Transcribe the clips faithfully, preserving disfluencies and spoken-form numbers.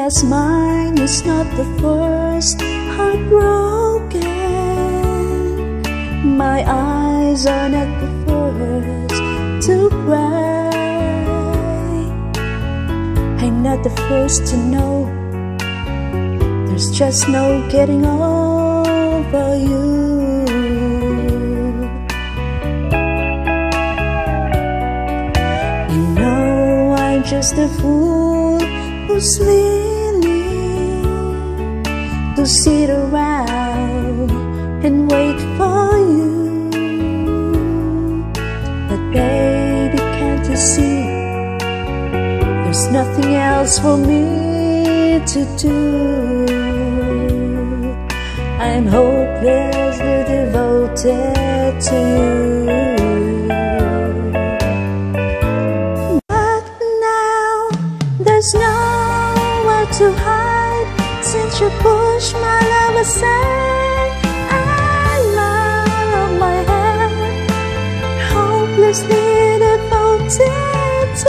guess mine is not the first heartbroken. My eyes are not the first to cry. I'm not the first to know there's just no getting over you. You know I'm just a fool who's willing to sit around and wait for you. But baby, can't you see there's nothing else for me to do? I'm hopelessly devoted to you. But now there's nowhere to hide since you pushed my love aside. I'm out of my head, hopelessly devoted to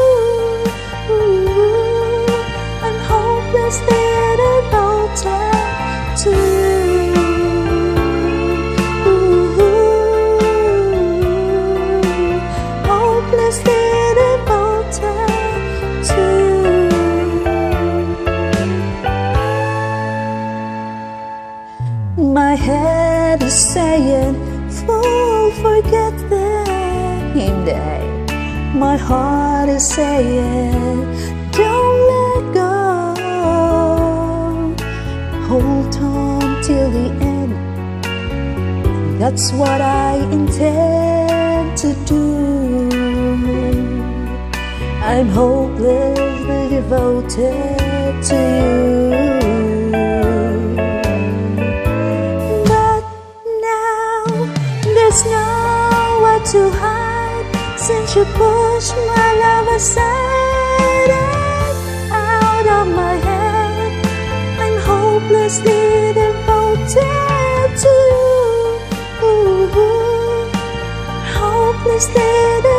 you. I'm hopelessly devoted to you. Hopelessly devoted to you. My head is saying, fool, forget them day. My heart is saying, don't let go. Hold on till the end. That's what I intend to do. I'm hopelessly devoted to you. But now there's nowhere to hide since you pushed my love aside and out of my head. I'm hopelessly devoted to you. Hopelessly devoted.